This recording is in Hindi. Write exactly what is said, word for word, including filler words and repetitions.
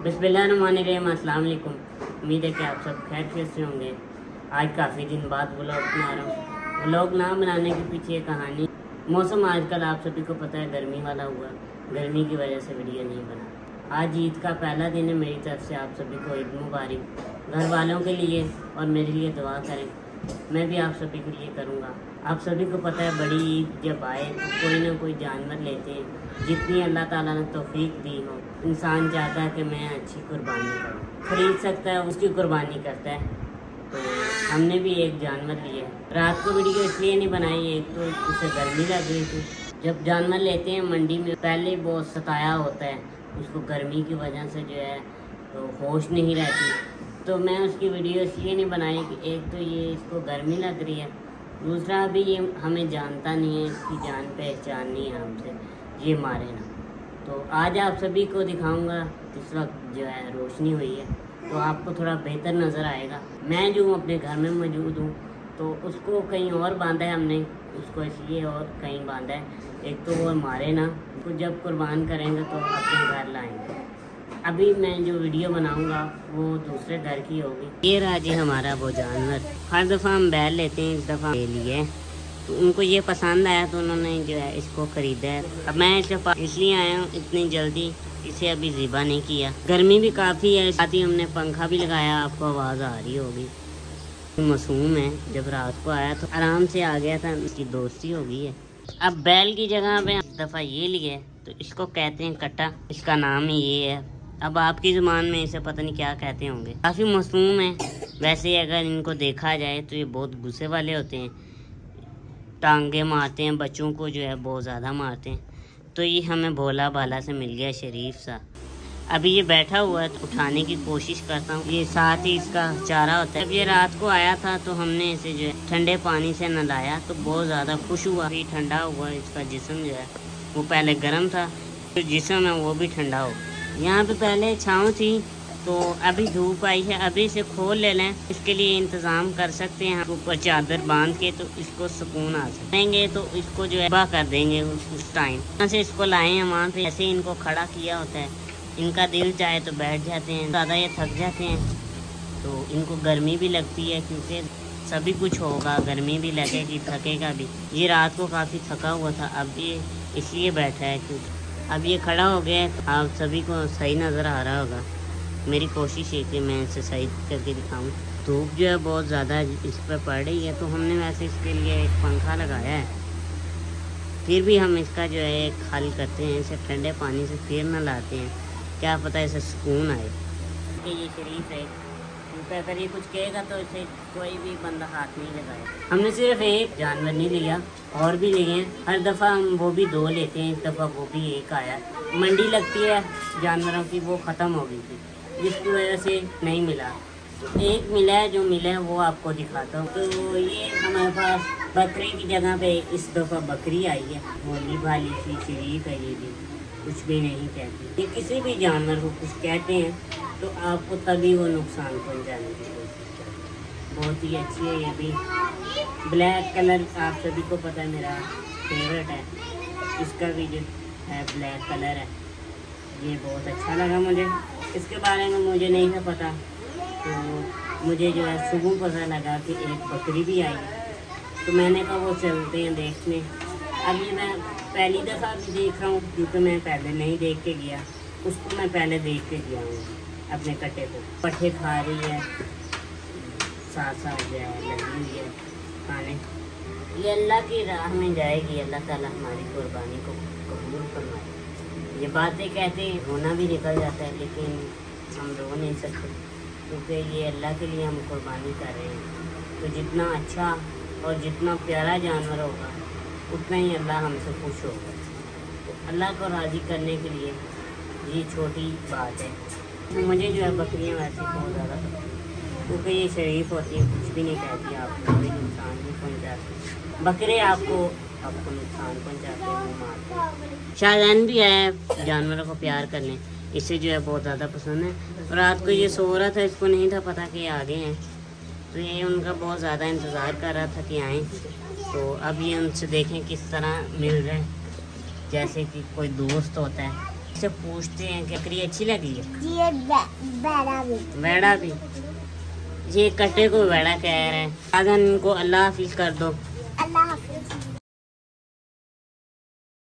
बिस्मिल्लाहिर्रहमानिर्रहीम। अस्सलाम वालेकुम। उम्मीद है कि आप सब खैर से होंगे। आज काफ़ी दिन बाद व्लॉग बना रहा हूँ। व्लॉग ना बनाने के पीछे कहानी, मौसम आजकल आप सभी को पता है गर्मी वाला हुआ, गर्मी की वजह से वीडियो नहीं बना। आज ईद का पहला दिन है, मेरी तरफ से आप सभी को ईद मुबारक। घर वालों के लिए और मेरे लिए दुआ करें, मैं भी आप सभी के लिए करूँगा। आप सभी को पता है बड़ी ईद जब आए तो कोई ना कोई जानवर लेते हैं। जितनी अल्लाह ताला ने तौफीक दी हो, इंसान चाहता है कि मैं अच्छी कुर्बानी करूँ। खरीद सकता है उसकी कुर्बानी करता है। तो हमने भी एक जानवर लिया। रात को वीडियो इसलिए नहीं बनाई, एक तो उसे गर्मी लग रही थी। जब जानवर लेते हैं मंडी में पहले बहुत सताया होता है, उसको गर्मी की वजह से जो है तो होश नहीं रहती। तो मैं उसकी वीडियो इसलिए नहीं बनाई कि एक तो ये इसको गर्मी लग रही है, दूसरा अभी ये हमें जानता नहीं है, इसकी जान पहचान नहीं है हमसे, ये मारे ना। तो आज आप सभी को दिखाऊंगा। इस वक्त जो है रोशनी हुई है तो आपको थोड़ा बेहतर नज़र आएगा। मैं जो अपने घर में मौजूद हूँ तो उसको कहीं और बांधा है हमने, उसको इसलिए और कहीं बांधा है। एक तो वो मारे ना, उसको जब कुर्बान करेंगे तो अपने घर लाएंगे। अभी मैं जो वीडियो बनाऊंगा वो दूसरे घर की होगी। ये रहा जी हमारा वो जानवर। हर दफ़ा हम बैल लेते हैं, इस दफ़ा ले लिए तो उनको ये पसंद आया तो उन्होंने जो है इसको ख़रीदा है। अब मैं इसे इसलिए आया हूँ इतनी जल्दी, इसे अभी ज़िबा नहीं किया। गर्मी भी काफ़ी है, साथ ही हमने पंखा भी लगाया, आपको आवाज़ आ रही होगी। मासूम है, जब रात को आया तो आराम से आ गया था, इसकी दोस्ती हो गई है। अब बैल की जगह पे इस दफ़ा ये लिए तो इसको कहते हैं कट्टा, इसका नाम ही ये है। अब आपकी ज़ुबान में इसे पता नहीं क्या कहते होंगे। काफ़ी मासूम है। वैसे अगर इनको देखा जाए तो ये बहुत गुस्से वाले होते हैं, टांगे मारते हैं, बच्चों को जो है बहुत ज़्यादा मारते हैं। तो ये हमें भोला भाला से मिल गया, शरीफ सा। अभी ये बैठा हुआ है तो उठाने की कोशिश करता हूँ। ये साथ ही इसका चारा होता है। जब ये रात को आया था तो हमने इसे जो है ठंडे पानी से नहलाया तो बहुत ज़्यादा खुश हुआ। अभी ठंडा हुआ, इसका जिस्म जो है वो पहले गर्म था, तो जिस्म है वो भी ठंडा हो। यहाँ पे पहले छाँव थी तो अभी धूप आई है, अभी इसे खोल ले लें। इसके लिए इंतज़ाम कर सकते हैं, ऊपर चादर बांध के तो इसको सुकून आ सकेंगे। तो इसको जो है बा कर देंगे उस, उस टाइम यहाँ से इसको लाए हैं वहाँ पे। ऐसे इनको खड़ा किया होता है, इनका दिल चाहे तो बैठ जाते हैं, ज़्यादा ये थक जाते हैं तो इनको गर्मी भी लगती है, क्योंकि सभी कुछ होगा, गर्मी भी लगेगी, थकेगा भी। ये रात को काफ़ी थका हुआ था, अब ये इसलिए बैठा है क्योंकि अब ये खड़ा हो गया। आप सभी को सही नज़र आ रहा होगा। मेरी कोशिश है कि मैं इसे सही करके दिखाऊं। धूप जो है बहुत ज़्यादा इस पर पड़ रही है तो हमने वैसे इसके लिए एक पंखा लगाया है। फिर भी हम इसका जो है एक हल करते हैं, इसे ठंडे पानी से फिर न लाते हैं, क्या पता इसे सुकून आए। कि ये शरीफ है, क्योंकि अगर ये कुछ कहेगा तो इसे कोई भी बंदा हाथ नहीं लगाएगा। हमने सिर्फ एक जानवर नहीं लिया, और भी लिए हैं। हर दफ़ा हम वो भी दो लेते हैं, इस दफ़ा वो भी एक आया। मंडी लगती है जानवरों की, वो ख़त्म हो गई थी जिसकी वजह से नहीं मिला। तो एक मिला है, जो मिला है वो आपको दिखाता हूँ। तो ये हमारे पास बकरी की जगह पे इस दफ़ा बकरी आई है, भोली भाली सी शरीफ है। ये भी कुछ भी नहीं कहती। ये किसी भी जानवर को कुछ कहते हैं तो आपको तभी वो नुकसान पहुँचाने की कोशिश करते। बहुत ही अच्छी है ये भी। ब्लैक कलर आप सभी को पता है मेरा फेवरेट है, इसका भी जो है ब्लैक कलर है। ये बहुत अच्छा लगा मुझे। इसके बारे में मुझे नहीं था पता, तो मुझे जो है सुबह पता लगा कि एक बकरी भी आई है, तो मैंने कहा वो चलते हैं देखने। अब ये मैं पहली दफ़ा भी देख रहा हूँ, क्योंकि मैं पहले नहीं देख के गया, उसको मैं पहले देख के गया हूँ। अपने कट्टे को पट्टे खा रही है, साथ साथ जो है लगी हुई है खाने। ये अल्लाह की राह में जाएगी, अल्लाह ताला हमारी कुर्बानी को कबूल फरमाए। ये बातें कहते रोना भी निकल जाता है, लेकिन हम रो नहीं सकते क्योंकि ये अल्लाह के लिए हम कुर्बानी कर रहे हैं। तो जितना अच्छा और जितना प्यारा जानवर होगा उतना ही अल्लाह हमसे खुश होगा। तो अल्लाह को राज़ी करने के लिए ये छोटी बात है। तो मुझे जो है बकरियाँ वैसे बहुत ज़्यादा पसंद है, क्योंकि ये शरीफ होती है, कुछ भी नहीं कहती, आपको कोई नुकसान नहीं पहुँचाती। बकरे आपको आपको नुकसान पहुँचाते हैं, वो मारते हैं। शाहजहान भी आया जानवरों को प्यार करने, इसे जो है बहुत ज़्यादा पसंद है। रात को ये सो रहा था, इसको नहीं था पता कि ये आगे हैं, तो ये उनका बहुत ज़्यादा इंतज़ार कर रहा था कि आएँ। तो अब ये उनसे देखें किस तरह मिल रहे हैं, जैसे कि कोई दोस्त होता है। से पूछते हैं कि बकरी अच्छी लगी है। ये बेड़ा भी वेड़ा भी, ये कटे को वेड़ा कह रहे हैं। आदन इनको अल्लाह हाफिज कर दो।